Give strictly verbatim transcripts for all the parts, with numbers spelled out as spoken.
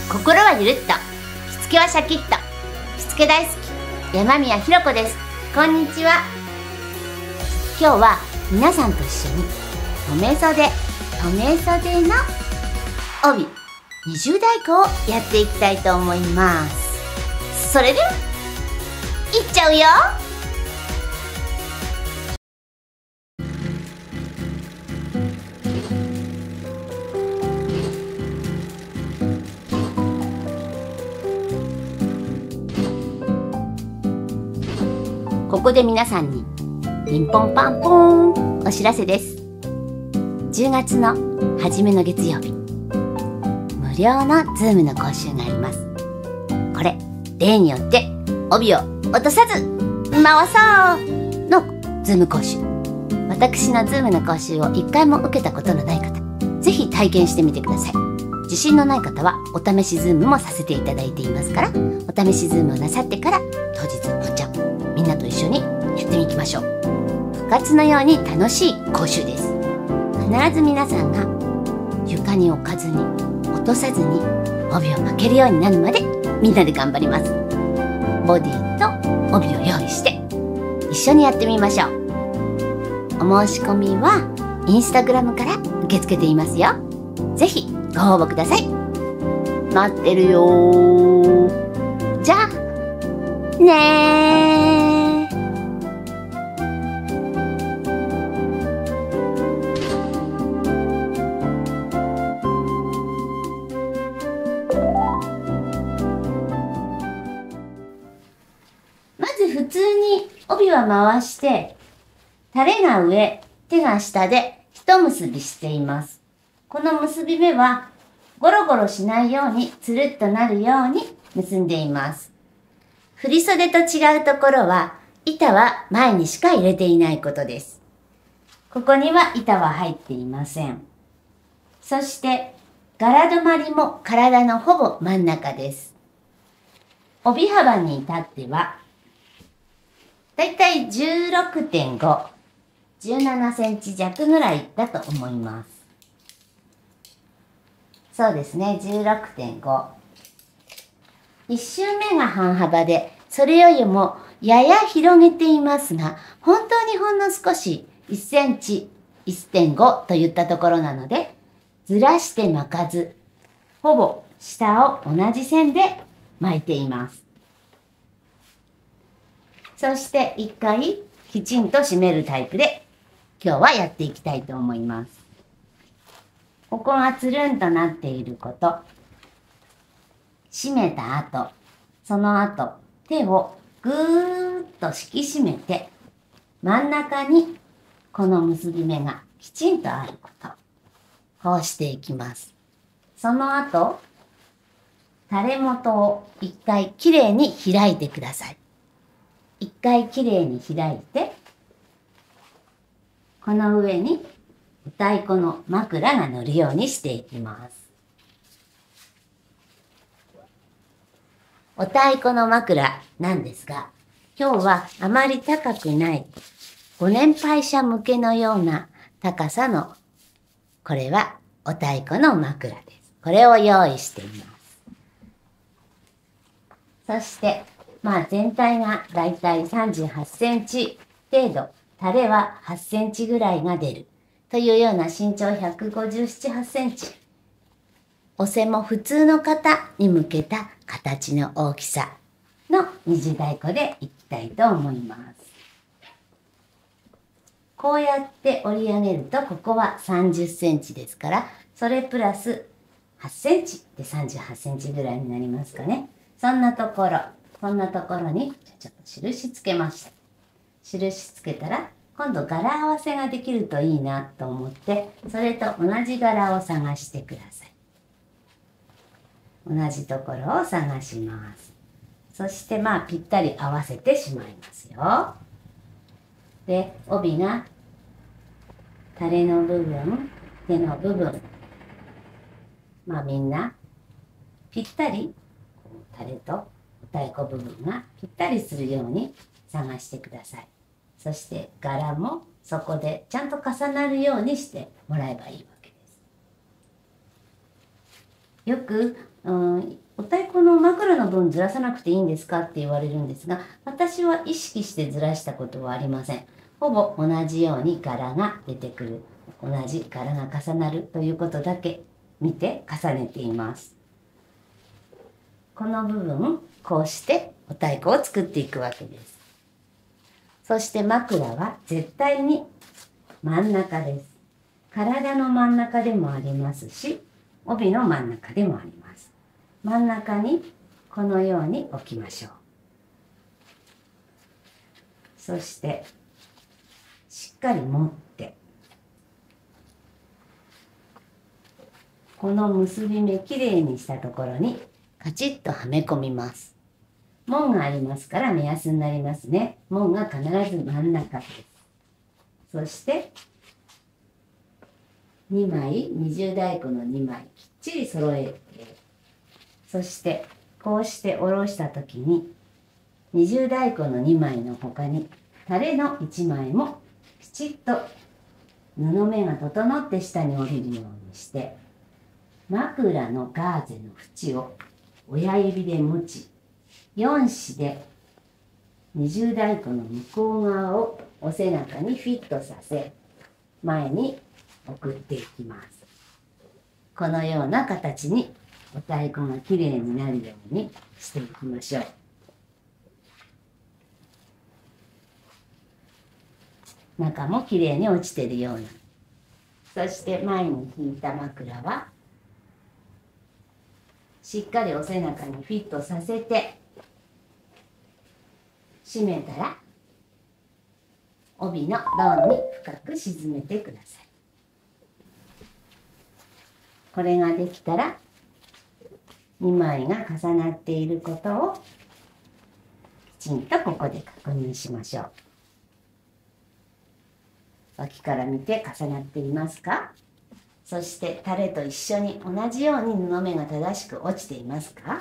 心はゆるっと、しつけはシャキッと。しつけ大好き、山宮ひろ子です。こんにちは。今日は皆さんと一緒に留め袖、留め袖の帯二重太鼓をやっていきたいと思います。それでは、いっちゃうよ。ここで皆さんにピンポンパンポーンお知らせです。じゅうがつの初めの月曜日、無料のズームの講習があります。これ、例によって帯を落とさず回そうのズーム講習。私のズームの講習をいっかいも受けたことのない方、ぜひ体験してみてください。自信のない方はお試しズームもさせていただいていますから、お試しズームをなさってから当日本ちゃんみんなと一緒にやってみましょう。部活のように楽しい講習です。必ず皆さんが床に置かずに落とさずに帯を巻けるようになるまでみんなで頑張ります。ボディと帯を用意して一緒にやってみましょう。お申し込みはインスタグラムから受け付けていますよ。ぜひご応募ください。待ってるよー。じゃあねー。まず普通に帯は回して、タレが上、手が下で一結びしています。この結び目はゴロゴロしないようにつるっとなるように結んでいます。振り袖と違うところは、板は前にしか入れていないことです。ここには板は入っていません。そして、柄止まりも体のほぼ真ん中です。帯幅に至っては、だいたい じゅうろくてんご、じゅうななセンチ弱ぐらいだと思います。そうですね、じゅうろくてんご。一周目が半幅で、それよりもやや広げていますが、本当にほんの少しいっセンチ、いってんご といったところなので、ずらして巻かず、ほぼ下を同じ線で巻いています。そして一回きちんと締めるタイプで、今日はやっていきたいと思います。ここがつるんとなっていること、締めた後、その後、手をぐーっと引き締めて、真ん中にこの結び目がきちんとあること。こうしていきます。その後、垂れ元を一回きれいに開いてください。一回きれいに開いて、この上にお太鼓の枕が乗るようにしていきます。お太鼓の枕なんですが、今日はあまり高くないご年配者向けのような高さの、これはお太鼓の枕です。これを用意しています。そして、まあ全体がだいたいさんじゅうはちセンチ程度、タレははちセンチぐらいが出るというような身長ひゃくごじゅうなな、はちセンチ。お背も普通の方に向けた形の大きさの二重太鼓でいきたいと思います。こうやって折り上げると、ここはさんじゅっセンチですから、それプラスはちセンチでさんじゅうはちセンチぐらいになりますかね。そんなところ、こんなところにちょっと印つけました。印つけたら、今度柄合わせができるといいなと思って、それと同じ柄を探してください。同じところを探します。そしてまあぴったり合わせてしまいますよ。で、帯がタレの部分、手の部分、まあみんなぴったりタレとお太鼓部分がぴったりするように探してください。そして柄もそこでちゃんと重なるようにしてもらえばいいわけです。 よく、うん、お太鼓の枕の分ずらさなくていいんですかって言われるんですが、私は意識してずらしたことはありません。ほぼ同じように柄が出てくる、同じ柄が重なるということだけ見て重ねています。この部分、こうしてお太鼓を作っていくわけです。そして枕は絶対に真ん中です。体の真ん中でもありますし、帯の真ん中でもあります。真ん中にこのように置きましょう。そしてしっかり持って、この結び目きれいにしたところにカチッとはめ込みます。門がありますから目安になりますね。門が必ず真ん中です。そしてにまい、二重太鼓のにまいきっちり揃えて、そしてこうして下ろした時に二重太鼓のにまいの他にタレのいちまいもきちっと布目が整って下に降りるようにして、枕のガーゼの縁を親指で持ち、よんしで二重太鼓の向こう側をお背中にフィットさせ、前に送っていきます。このような形にお太鼓がきれいになるようにしていきましょう。中もきれいに落ちているような。そして前に引いた枕はしっかりお背中にフィットさせて、締めたら帯のロンに深く沈めてください。これができたらにまいが重なっていることをきちんとここで確認しましょう。脇から見て重なっていますか？そしてタレと一緒に同じように布目が正しく落ちていますか？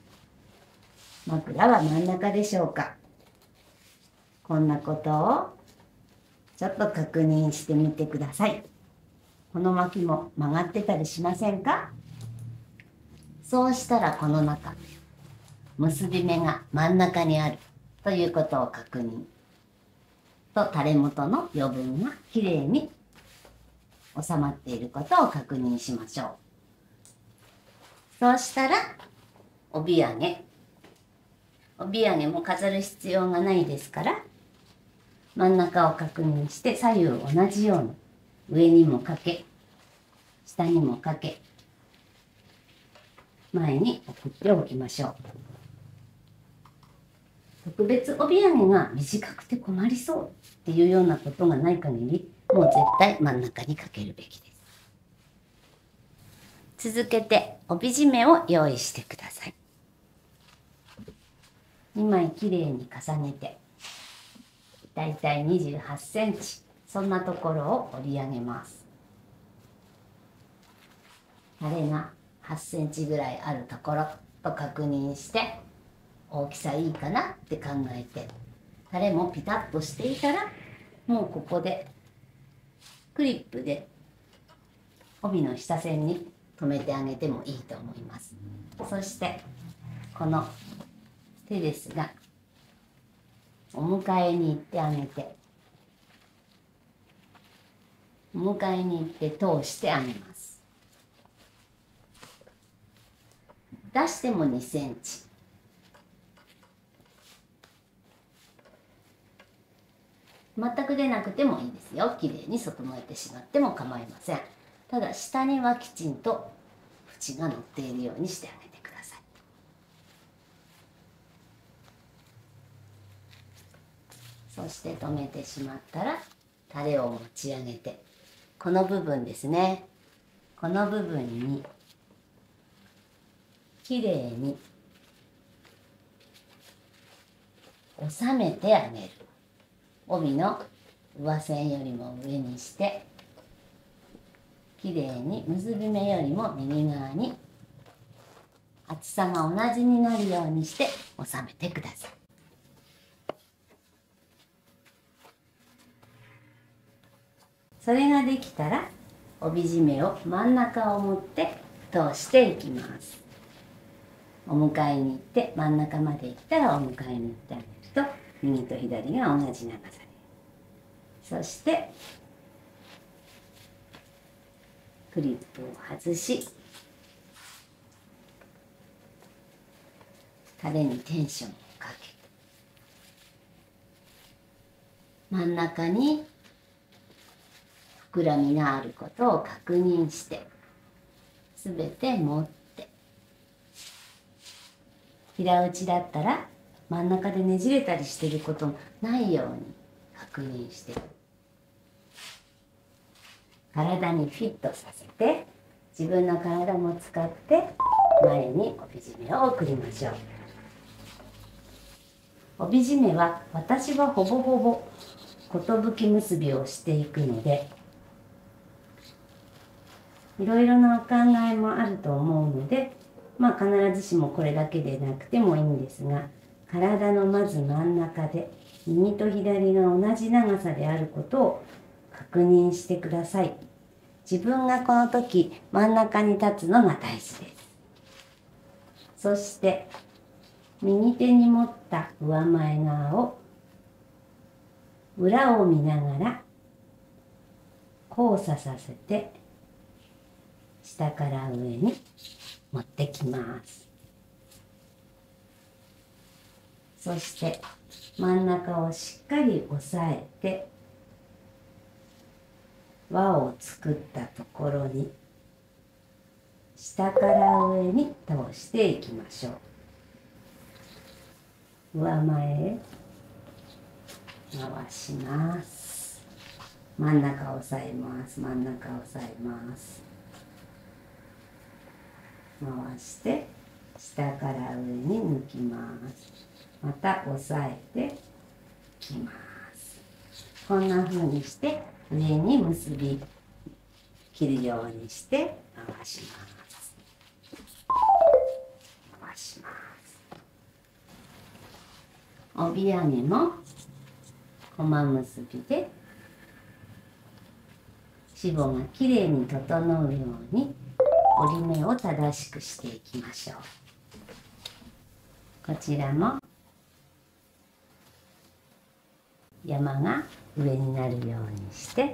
枕は真ん中でしょうか？こんなことをちょっと確認してみてください。この巻きも曲がってたりしませんか？そうしたらこの中、結び目が真ん中にあるということを確認と、垂れ元の余分がきれいに収まっていることを確認しましょう。そうしたら帯揚げ。帯揚げも飾る必要がないですから、真ん中を確認して左右同じように上にもかけ、下にもかけ、前に送っておきましょう。特別帯揚げが短くて困りそうっていうようなことがない限り、もう絶対真ん中にかけるべきです。続けて帯締めを用意してください。にまいきれいに重ねて、だいたいにじゅうはちセンチ、そんなところを折り上げます。タレがはちセンチぐらいあるところと確認して、大きさいいかなって考えて、タレもピタッとしていたら、もうここでクリップで帯の下線に留めてあげてもいいと思います。そしてこの手ですが、お迎えに行ってあげて、お迎えに行って通してあげます。出してもにセンチ。全く出なくてもいいですよ。きれいに整えてしまっても構いません。ただ下にはきちんと縁が乗っているようにしてあげてください。そして留めてしまったらタレを持ち上げて、この部分ですね、この部分にきれいに収めてあげる。帯の上線よりも上にして、きれいに結び目よりも右側に厚さが同じになるようにして収めてください。それができたら帯締めを真ん中を持って通していきます。お迎えに行って真ん中まで行ったらお迎えに行ってあげると右と左が同じ長さで、そしてクリップを外し、タレにテンションをかけて真ん中に膨らみがあることを確認して、すべて持って平打ちだったら真ん中でねじれたりしてることないように確認して、体にフィットさせて自分の体も使って前に帯締めを送りましょう。帯締めは私はほぼほぼ寿結びをしていくので、いろいろなお考えもあると思うので、まあ必ずしもこれだけでなくてもいいんですが、体のまず真ん中で右と左が同じ長さであることを確認してください。自分がこの時真ん中に立つのが大事です。そして右手に持った上前側を裏を見ながら交差させて下から上に持ってきます。そして真ん中をしっかり押さえて輪を作ったところに下から上に通していきましょう。上前へ回します。真ん中を押さえます。真ん中を押さえます。回して下から上に抜きます。また押さえてきます。こんな風にして上に結び切るようにして回します。回します。帯揚げも駒結びで脂肪がきれいに整うように折り目を正しくしていきましょう。こちらも山が上になるようにして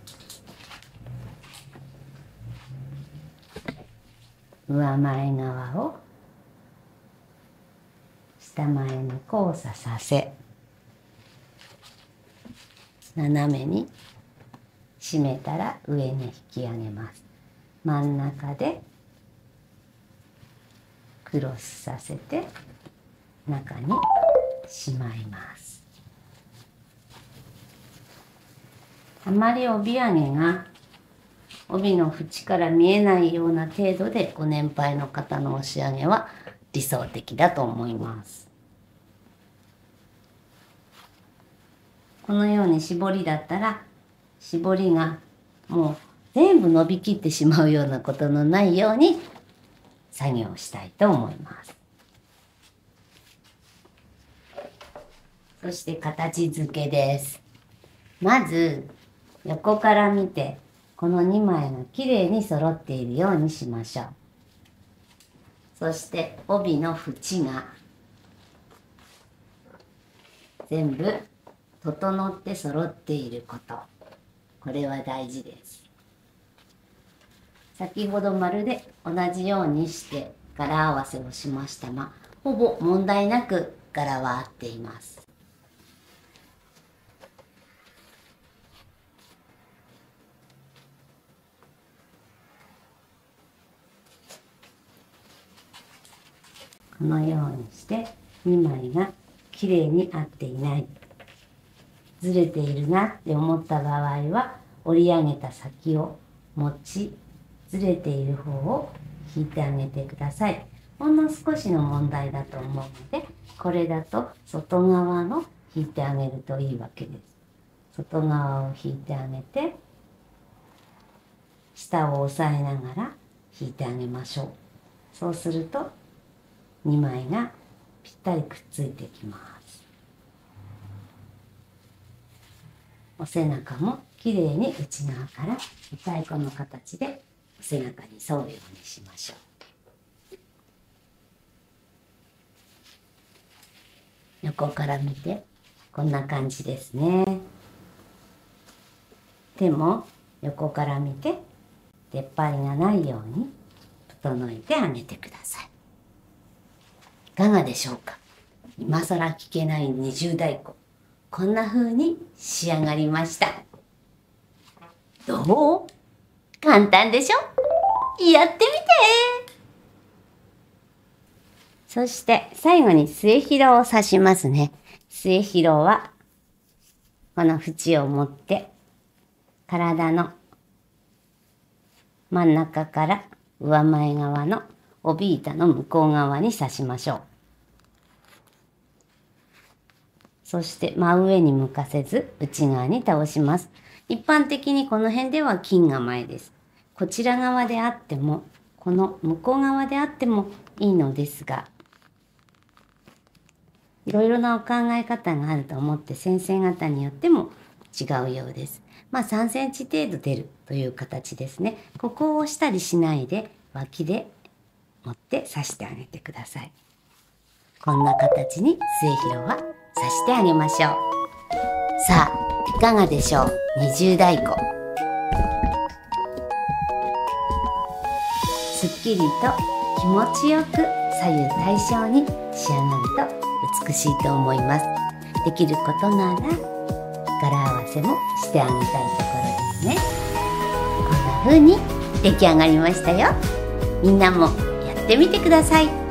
上前側を下前に交差させ、斜めに締めたら上に引き上げます。真ん中でクロスさせて中にしまいます。あまり帯揚げが帯の縁から見えないような程度でご年配の方の押し上げは理想的だと思います。このように絞りだったら絞りがもう全部伸びきってしまうようなことのないように作業したいと思います。そして形付けです。まず横から見てこのにまいがきれいに揃っているようにしましょう。そして帯の縁が全部整って揃っていること、これは大事です。先ほどまるで同じようにして柄合わせをしましたが、ほぼ問題なく柄は合っています。このようにしてにまいがきれいに合っていない、ずれているなって思った場合は折り上げた先を持ち、ずれている方を引いてあげてください。ほんの少しの問題だと思うので、これだと外側の引いてあげるといいわけです。外側を引いてあげて下を押さえながら引いてあげましょう。そうするとにまいがぴったりくっついてきます。お背中もきれいに内側から太鼓の形で背中に沿うようにしましょう。横から見てこんな感じですね。手も横から見て出っ張りがないように整えてあげてください。いかがでしょうか。今更聞けない二重太鼓、こんな風に仕上がりました。どう？簡単でしょ？やってみて。そして最後に末広を刺しますね。末広はこの縁を持って体の真ん中から上前側の帯板の向こう側に刺しましょう。そして真上に向かせず内側に倒します。一般的にこの辺では金が前です。こちら側であってもこの向こう側であってもいいのですが、いろいろなお考え方があると思って先生方によっても違うようです。まあさんセンチ程度出るという形ですね。ここを押したりしないで脇で持って刺してあげてください。こんな形に末広は刺してあげましょう。さあいかがでしょう。二重太鼓、すっきりと気持ちよく左右対称に仕上がると美しいと思います。できることなら柄合わせもしてあげたいところですね。こんな風に出来上がりましたよ。みんなもやってみてください。